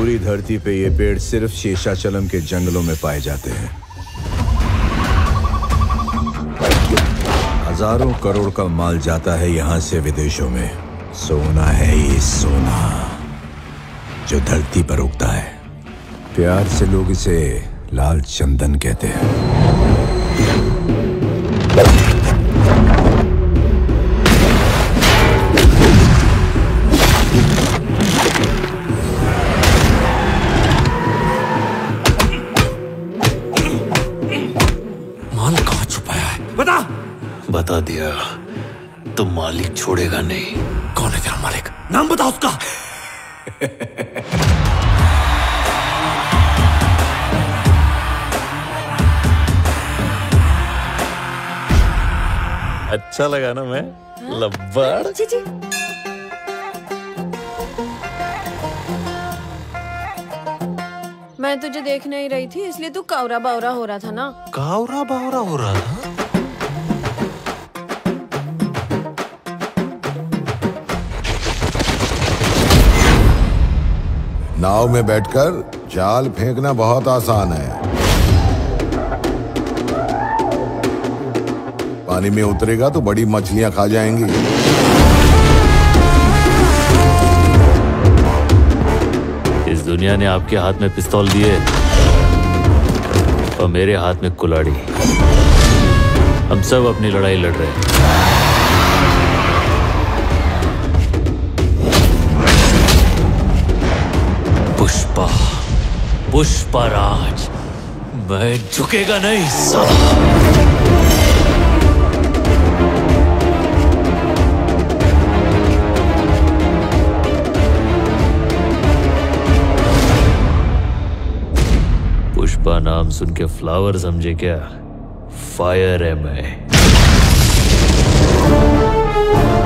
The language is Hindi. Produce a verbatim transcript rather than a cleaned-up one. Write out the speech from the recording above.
पूरी धरती पे ये पेड़ सिर्फ शेषाचलम के जंगलों में पाए जाते हैं। हजारों करोड़ का माल जाता है यहाँ से विदेशों में। सोना है ये सोना जो धरती पर उगता है। प्यार से लोग इसे लाल चंदन कहते हैं। माल कहाँ छुपाया है? बता। बता दिया तो मालिक छोड़ेगा नहीं। कौन है तेरा मालिक? नाम बता उसका। अच्छा लगा ना मैं? लब्बड़। जी जी। मैं तुझे देख नहीं रही थी इसलिए तू कावरा बावरा हो रहा था ना। कावरा बावरा हो रहा था? नाव में बैठकर जाल फेंकना बहुत आसान है। पानी में उतरेगा तो बड़ी मछलियां खा जाएंगी। इस दुनिया ने आपके हाथ में पिस्तौल दिए और मेरे हाथ में कुल्हाड़ी। हम सब अपनी लड़ाई लड़ रहे हैं। पुष्पा, पुष्पा राज, मैं झुकेगा नहीं साला। पुष्पा नाम सुन के फ्लावर समझे क्या? फायर है मैं।